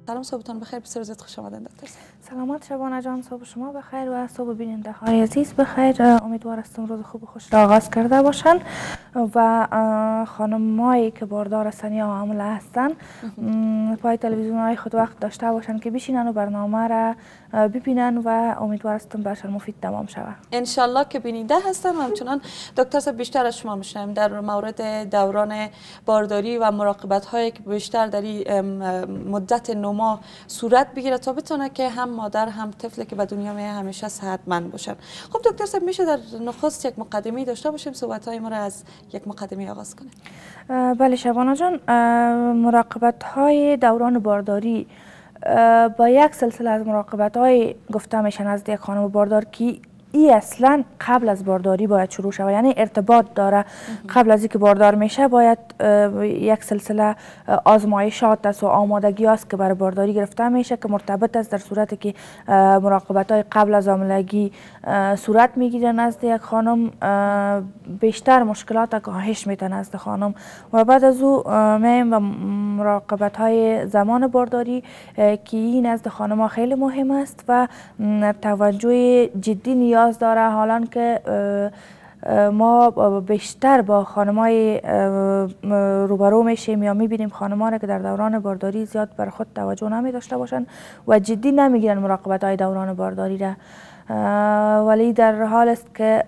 محترم، صبحتان بخیر. بسیار زیاد خوش آمدید دکتر. سلامت شبانه جان، صبح شما بخیر و صبح بیننده های عزیز بخیر. امیدوار هستم روز خوب و خوش را آغاز کرده باشن و خانمایی که باردار هستن یا حامله هستن پای تلویزیون های خود وقت داشته باشن که بشینن و برنامه را ببینن و امیدوار هستم برشان مفید تمام شود. ان شاء الله که بیننده هستن و همچنان دکتر صاحب بیشتر از شما میشنیم در مورد دوران بارداری و مراقبت هایی که بیشتر در مدت 9 ماه صورت بگیره تا بتونه که هم مادر هم طفلی که به دنیا میاد همیشه صحتمند باشن. خب دکتر صاحب میشه در نخست یک مقدمه داشته باشیم، صحبت های ما را از یک مقدمه آغاز کنیم؟ بله شبانه جان، مراقبت های دوران بارداری با یک سلسله از مراقبت های گفته میشن از یک خانم باردار که ای اصلا قبل از بارداری باید شروع شود، یعنی ارتباط داره. قبل از اینکه باردار میشه باید یک سلسله آزمایشات است و آمادگی است که برای بارداری گرفته میشه که مرتبط است در صورتی که مراقبت های قبل از حاملگی صورت میگیره نزد یک خانم، بیشتر مشکلات کاهش میده نزد خانم و بعد از او میم و مراقبت های زمان بارداری که این نزد خانم ها خیلی مهم است و توجه جدی نیاز داره. حالا که ما بیشتر با خانمای روبرو میشیم یا میبینیم خانمان که در دوران بارداری زیاد بر خود توجه نمی داشته باشن و جدی نمیگیرن مراقبت های دوران بارداری را، ولی در حال است که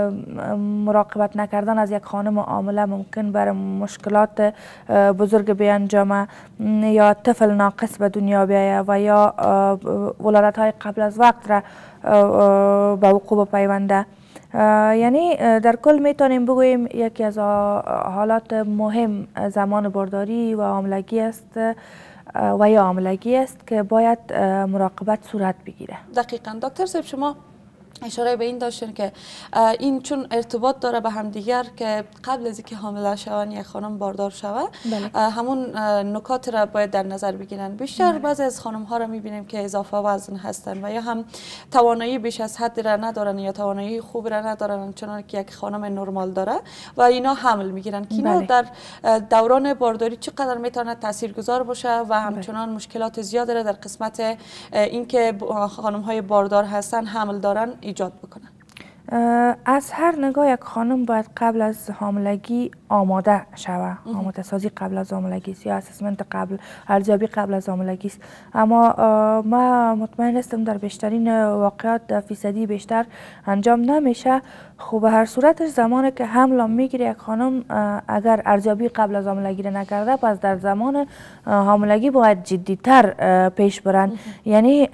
مراقبت نکردن از یک خانم حامله ممکن بر مشکلات بزرگ بیانجامه یا طفل ناقص به دنیا بیاید و یا ولادت های قبل از وقت را به وقوع پیونده. یعنی در کل میتونیم بگوییم یکی از حالات مهم زمان بارداری و حاملگی است و یا حاملگی است که باید مراقبت صورت بگیره. دقیقاً دکتر صاحب شما اشاره به این داشتن که این چون ارتباط داره به همدیگر که قبل از اینکه حامله شون یک خانم باردار شوه همون نکات را باید در نظر بگیرن. بیشتر بعضی از خانم ها را میبینیم که اضافه وزن هستن و یا هم توانایی بیش از حد را ندارن یا توانایی خوب را ندارن چون که یک خانم نرمال داره و اینا حمل میگیرن که اینا در دوران بارداری چقدر میتونه تاثیرگذار باشه و همچنان مشکلات زیاد را در قسمت اینکه خانم های باردار هستن حمل دارن ایجاد بکنن. از هر نگاه یک خانم باید قبل از حاملگی آماده شود. آماده سازی قبل از حاملگی است یا اسسمنت قبل، ارزیابی قبل از حاملگی است. اما ما مطمئن هستم در بیشترین واقعات فیصدی بیشتر انجام نمیشه. خب به هر صورتش زمانی که حمل میگیره یک خانم اگر ارزیابی قبل از حاملگی نکرده پس در زمان حاملگی باید جدی‌تر پیش برن. یعنی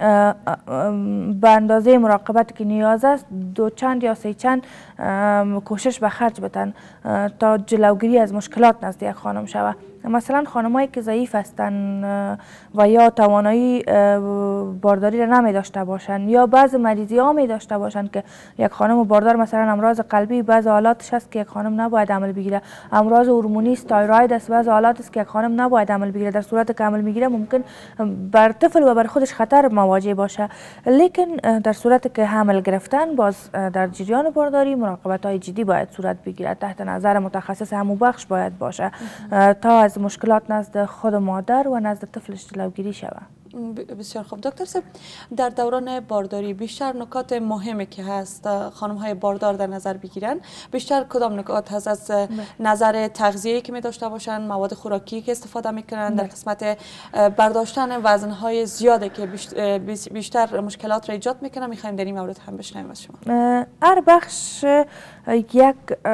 به اندازه مراقبت که نیاز است دو چند یا سه چند کوشش به خرج بدن تا جلوگیری از مشکلات نزد یک خانم شود. مثلا خانمایی که ضعیف هستن و یا توانایی بارداری را نمی داشته باشن یا بعض مریضی ها می داشته باشن که یک خانم باردار مثلا امراض قلبی بعض حالاتش هست که یک خانم نباید عمل بگیره، امراض هورمونی است، تایروید است، بعض حالات است که یک خانم نباید عمل بگیره. در صورت که عمل میگیره ممکن بر طفل و بر خودش خطر مواجه باشه. لیکن در صورت که حمل گرفتن باز در جریان بارداری مراقبت های جدی باید صورت بگیره، تحت نظر متخصص هموبخش باید باشه تا از مشکلات نزد خود مادر و نزد طفلش جلوگیری شود. بسیار خوب دکتر صاحب، در دوران بارداری بیشتر نکات مهمی که هست خانم های باردار در نظر بگیرن بیشتر کدام نکات هست؟ از نظر تغذیه که می داشته باشن، مواد خوراکی که استفاده میکنن، در قسمت برداشتن وزن های زیاده که بیشتر مشکلات را ایجاد میکنه. میخوایم در این مورد هم بشنویم از شما. هر بخش یک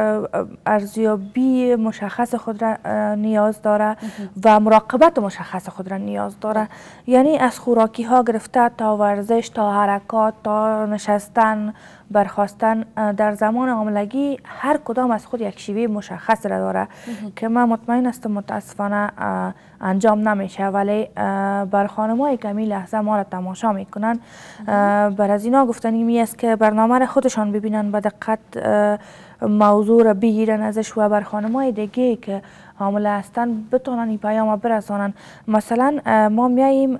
ارزیابی مشخص خود را نیاز داره و مراقبت مشخص خود را نیاز داره. یعنی از خوراکی ها گرفته تا ورزش تا حرکات تا نشستن برخاستن در زمان حاملگی هر کدام از خود یک شیوه مشخص را داره که من مطمئن هستم متاسفانه انجام نمیشه، ولی بر خانمایی که همین لحظه ما را تماشا میکنن بر از اینا گفتنی می است که برنامه را خودشان ببینن، به دقت موضوع را بگیرن ازش و بر خانم‌های دیگه که حامله هستن بتونن این پیام برسانن. مثلا ما میاییم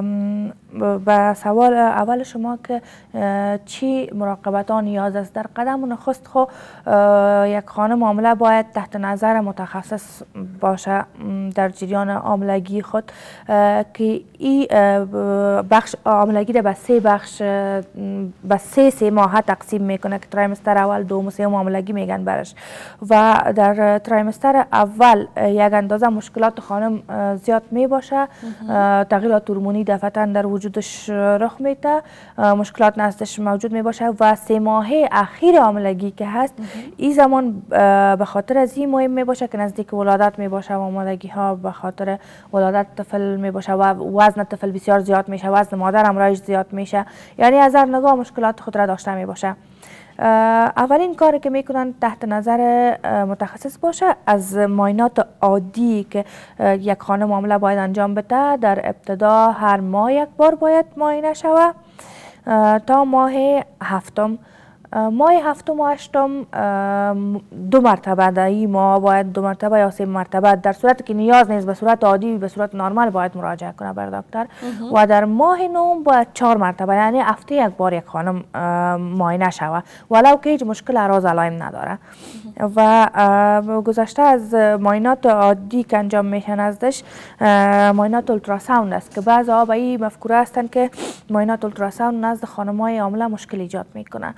به سوال اول شما که چی مراقبت ها نیاز است. در قدم نخست خو یک خانم حامله باید تحت نظر متخصص باشه در جریان حاملگی خود که این بخش حاملگی را به 3 بخش به 3 ماه تقسیم میکنه که تریمستر اول، دوم و سوم حاملگی میگن برش. و در تریمستر اول یک اندازه مشکلات خانم زیاد می باشه، تغییرات هورمونی دفعتا در وجودش رخ میده، مشکلات نزدش موجود می باشه و 3 ماهه اخیر حاملگی که هست این زمان به خاطر از این مهم می باشه که نزدیک ولادت می باشه و آمادگی ها به خاطر ولادت طفل می باشه و وزن طفل بسیار زیاد میشه، وزن مادر هم رایج زیاد میشه، یعنی از هر نگاه مشکلات خود را داشته می باشه. اولین کاری که میکنن تحت نظر متخصص باشه از معاینات عادی که یک خانم حامله باید انجام بده. در ابتدا هر ماه 1 بار باید معاینه شود تا ماه 7. ماه 7 و 8 2 مرتبه در این ماه باید 2 مرتبه یا 3 مرتبه، در صورتی که نیاز نیست به صورت عادی به صورت نرمال باید مراجعه کنه بر دکتر. و در ماه 9 باید 4 مرتبه، یعنی هفته 1 بار یک خانم معاینه شود ولو که هیچ مشکل اعراض علائم نداره. و گذشته از معاینات عادی که انجام میشن ازش معاینات اولتراساوند است که بعضا به این مفکوره هستند که معاینات اولتراساوند نزد خانم‌های حامله مشکل ایجاد میکنه.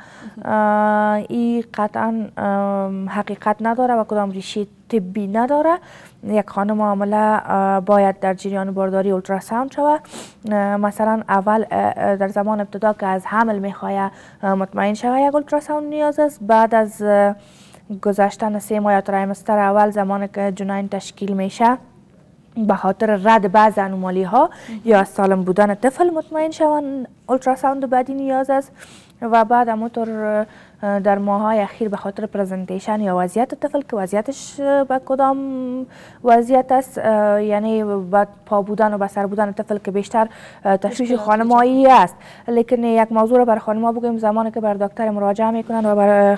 این قطعا حقیقت نداره و کدام ریشه طبی نداره. یک خانم حامله باید در جریان بارداری اولتراساوند شود. مثلا اول در زمان ابتدا که از حمل میخواه مطمئن شود یک اولتراساوند نیاز است. بعد از گذشتن 3 ماه یا تریمستر اول زمانی که جنین تشکیل میشه به خاطر رد بعض انومالی ها یا سالم بودن طفل مطمئن شوند اولتراساوند بعدی نیاز است. و بعد همونطور در ماه‌های اخیر به خاطر پرزنتیشن یا وضعیت طفل که وضعیتش به کدام وضعیت است، یعنی با پا بودن و به سر بودن طفل که بیشتر تشویش خانمایی است. لیکن یک موضوع رو برای خانم‌ها بگیم، زمانی که بر دکتر مراجعه میکنن و بر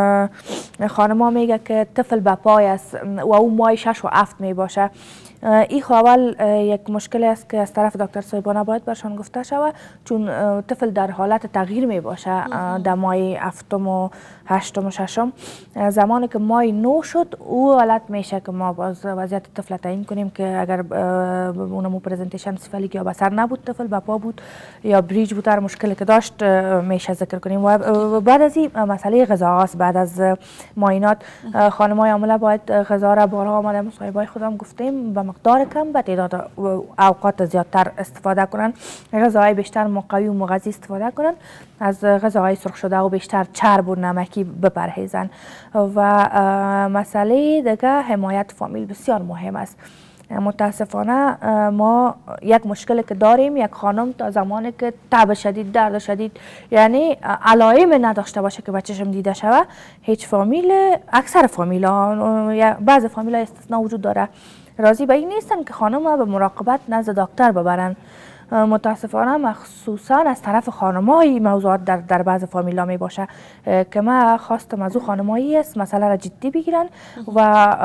خانم‌ها میگه که طفل به پای است و اون ماه 6 و 7 می باشه، این اول یک مشکل است که از طرف دکتر صاحبانه باید برشان گفته شود، چون طفل در حالت تغییر می باشه در ماه 7 و 8 و 6. زمانی که ماه 9 شد او حالت میشه که ما باز وضعیت طفل تعیین کنیم که اگر اونمو پرزنتیشن سفلیک یا به سر نبود طفل به پا بود یا بریج بود، هر مشکلی که داشت میشه ذکر کنیم. و بعد از این مسئله غذا است. بعد از معاینات خانم‌های حامله باید غذا را بارها آمده مصاحبه‌های خودم گفتیم به مقدار کم به تعداد اوقات زیادتر استفاده کنن، غذاهای بیشتر مقوی و مغذی استفاده کنن، از غذاهای سرخ شده و بیشتر چرب و نمکی بپرهیزن. و مسئله دیگه حمایت فامیل بسیار مهم است. متاسفانه ما یک مشکلی که داریم، یک خانم تا زمانی که تب شدید، درد شدید، یعنی علائم نداشته باشه که بچه‌شم دیده شوه، هیچ فامیل، اکثر فامیل‌ها، بعض فامیل‌ها استثنا وجود داره، راضی به این نیستن که خانم به مراقبت نزد دکتر ببرن. متاسفانه مخصوصا از طرف خانم‌های موضوعات در بعض فامیلا می باشه که من خواستم از او خانم‌هایی است مسئله را جدی بگیرن و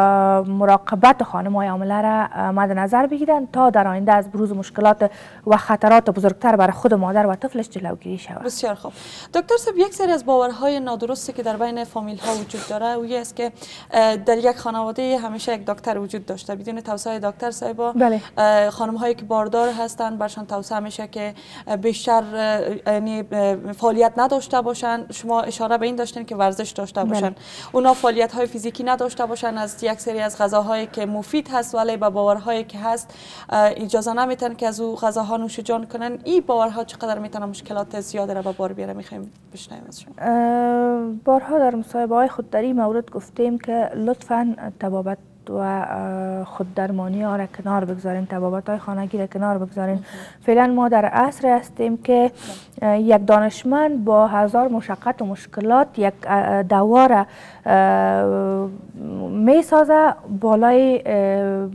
مراقبت خانم‌های حامله را مد نظر بگیرن تا در آینده از بروز مشکلات و خطرات بزرگتر برای خود مادر و طفلش جلوگیری شود. بسیار خوب. دکتر صاحب، یک سری از باورهای نادرستی که در بین فامیل‌ها وجود داره و است که در یک خانواده همیشه یک دکتر وجود داشته. بدون توصیه دکتر صاحب خانم‌هایی که باردار هستند برشان توصیه میشه که بیشتر یعنی فعالیت نداشته باشن. شما اشاره به این داشتین که ورزش داشته باشن. اونا فعالیت های فیزیکی نداشته باشن، از یک سری از غذاهایی که مفید هست ولی با باورهایی که هست اجازه نمیتن که از او غذاها نوش جان کنن. این باورها چقدر میتونه مشکلات زیاده را به بار بیاره؟ میخوایم بشنویم از شما. بارها در مصاحبه های خود در این مورد گفتیم که لطفاً طبابت و خود درمانی ها را کنار بگذارین، طبابت های خانگی را کنار بگذارین. فعلا ما در عصر هستیم که یک دانشمند با هزار مشقت و مشکلات یک دوا را می سازه بالای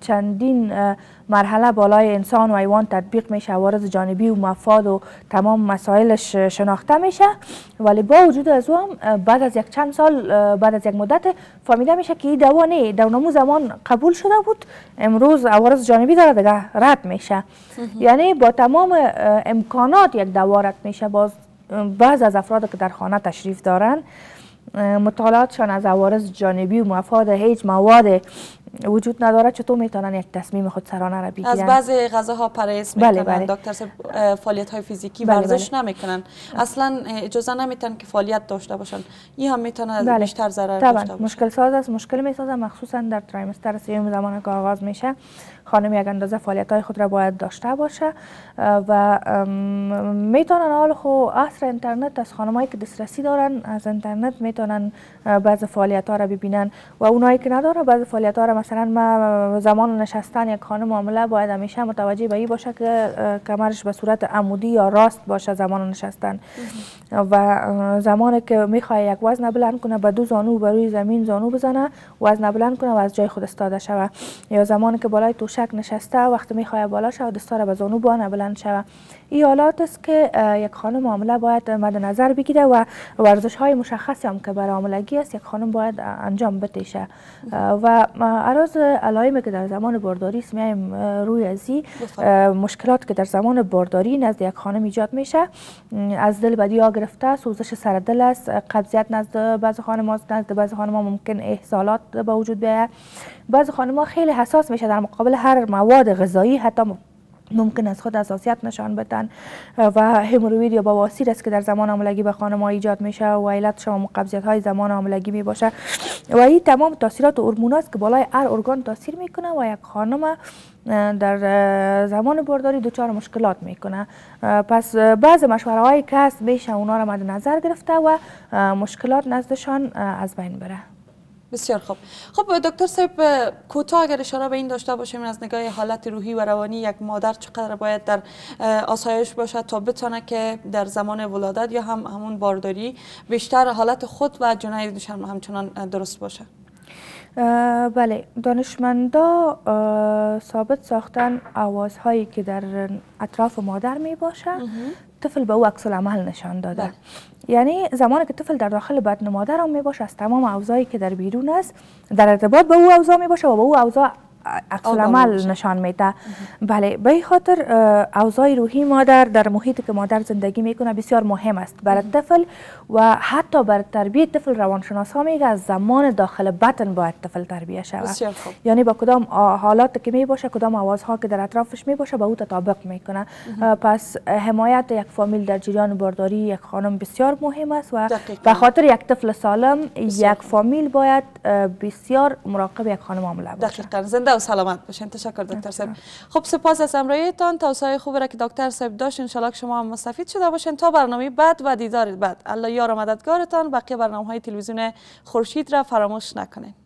چندین مرحله بالای انسان و حیوان تطبیق میشه، عوارض جانبی و مفاد و تمام مسائلش شناخته میشه، ولی با وجود از او هم بعد از یک چند سال، بعد از یک مدت فهمیده میشه که این دوا نه، در نمو زمان قبول شده بود، امروز عوارض جانبی داره دیگه رد میشه. یعنی با تمام امکانات یک دوا رد میشه. باز بعض از افراد که در خانه تشریف دارن مطالعاتشان از عوارض جانبی و مفاد هیچ مواد وجود نداره، چطور میتونن یک تصمیم خودسرانه را بگیرن؟ از بعضی غذاها پرهیز میکنن. دکتر صاحب فعالیت های فیزیکی ورزش نمیکنن، اصلا اجازه نمیتن که فعالیت داشته باشن، این هم میتونه بیشتر ضرر داشته باشه. مشکل ساز است، مشکل میسازه، مخصوصا در تریمستر سوم زمان که آغاز میشه. خانم یک اندازه فعالیت های خود را باید داشته باشه و میتونن حال خو عصر اینترنت، از خانمایی که دسترسی دارن از اینترنت میتونن بعض فعالیت ها را ببینن و اونایی که نداره بعض فعالیت ها را، مثلا ما زمان نشستن یک خانم حامله باید همیشه متوجه به این باشه که کمرش به صورت عمودی یا راست باشه زمان نشستن و زمانی که میخواد یک وزن بلند کنه به دو زانو بر روی زمین زانو بزنه، وزن بلند کنه و از جای خود استاده شوه، یا زمانی که بالای توشک نشسته وقتی میخواد بالا شوه دستا را به زانو بلند شوه. این حالات است که یک خانم حامله باید مد نظر بگیره و ورزش های مشخصی هم که برای حاملگی است یک خانم باید انجام بده. و عرض علائمی که در زمان بارداری میایم روی ازی مشکلات که در زمان بارداری نزد یک خانم ایجاد میشه، از دل بدی ها گرفته، سوزش سر دل است، قبضیت نزد بعضی خانم ها، نزد بعضی خانم ها ممکن احسالات به وجود بیاید، بعضی خانم ها خیلی حساس میشه در مقابل هر مواد غذایی، حتی ممکن از خود حساسیت نشان بدن و هموروید یا بواسیر است که در زمان حاملگی به خانم ها ایجاد میشه و علتش هم قبضیت های زمان حاملگی می باشه و این تمام تاثیرات هورمون است که بالای هر ارگان تاثیر میکنه و یک خانم در زمان بارداری دچار مشکلات میکنه. پس بعض مشوره های کسب میشه اونا را مد نظر گرفته و مشکلات نزدشان از بین بره. بسیار خوب. خب دکتر صاحب کوتاه اگر اشاره به این داشته باشیم از نگاه حالت روحی و روانی یک مادر چقدر باید در آسایش باشد تا بتونه که در زمان ولادت یا همون بارداری بیشتر حالت خود و جنایدشان همچنان درست باشه؟ بله، دانشمندا ثابت ساختن آوازهایی که در اطراف مادر می باشه طفل به او عکس العمل نشان داده. یعنی زمانی که طفل در داخل بدن مادر هم می باشه از تمام اوضاعی که در بیرون است در ارتباط به او اوضاع می باشه و به او اوضاع عکس العمل نشان میده. بله، به این خاطر اوضاع روحی مادر در محیطی که مادر زندگی میکنه بسیار مهم است برای طفل و حتی برای تربیت طفل. روانشناس ها میگه از زمان داخل بطن باید طفل تربیت شود. یعنی با کدام حالات که می باشه، کدام آوازها که در اطرافش می باشه به او تطابق میکنه. پس حمایت یک فامیل در جریان بارداری یک خانم بسیار مهم است و به خاطر یک طفل سالم یک فامیل باید بسیار مراقب یک خانم حامله باشه. زنده و سلامت باشین. تشکر دکتر صاحب. خب سپاس از همراهیتان. توصیه خوبی را که دکتر صاحب داشت ان شاء الله شما هم مستفید شده باشین. تا برنامه بعد و دیدار بعد، الله یار و مددگارتان. بقیه برنامه‌های تلویزیون خورشید را فراموش نکنید.